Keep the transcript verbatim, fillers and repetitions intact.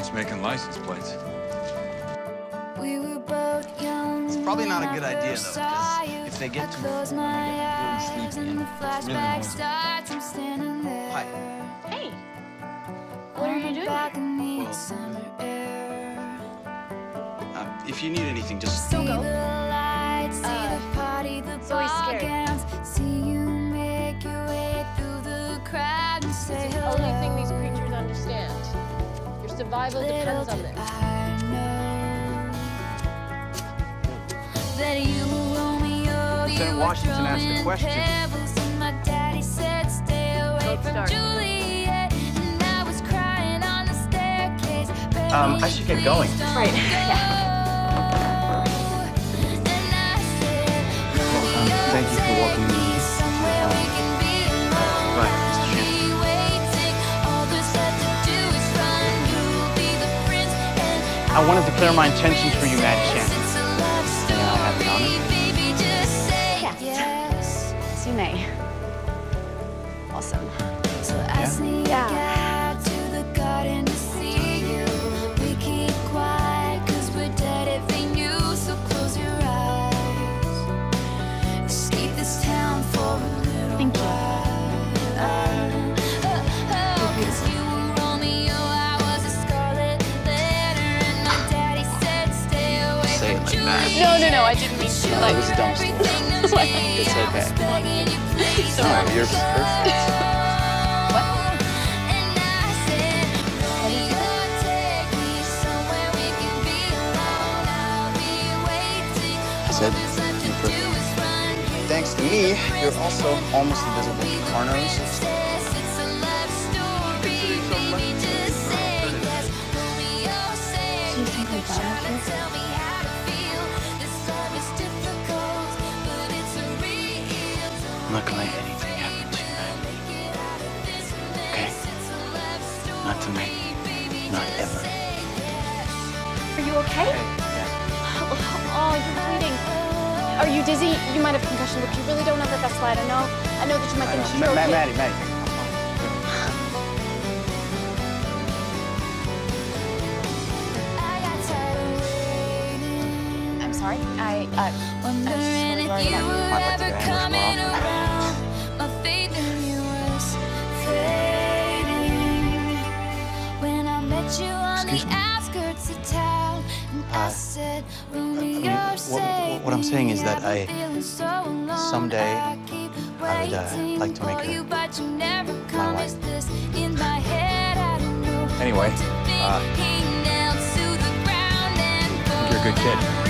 just making license plates. We were both young. It's probably not a good idea, though, because if they get too full, they're gonna get really sleepy, and it's really noisy. Hi. Hey. What are you doing here? Well, uh, if you need anything, just... Don't go. Uh, so he's scared. Only thing these creatures understand. Your survival depends on this. Lieutenant Washington asked a question. Don't start. Um, I should get going. Right, yeah. Well, um, thank you for welcoming me to your home. Uh, bye, Mister Shannon. I want to declare my intentions for you, Maddy Shannon. May I have the honor? Yes. Yes, you may. Awesome. Yeah? Yeah. Thank you. Say it like that. No, no, no, I didn't mean to. That Like, was a dumb story. It's okay. so No, you're perfect. What? I said, you're perfect. Thanks to me, you're also almost invisible to corners. Do you think I'm done with you? I'm not gonna let anything happen to you, man. Okay? Not tonight. Not ever. Are you okay? Yeah. Oh, you're bleeding. Are you dizzy? You might have concussion. Look, you really don't have that best slide. I know. I know that you might think I you're know. Ma- okay. Maddy, Maddy. I'm sorry. I, uh, I was just really worried about you. I'd like to get ambushed more often. Excuse me? Uh, I mean, what, what I'm saying is that I, someday, I would uh, like to make her my wife. Anyway, uh, you're a good kid.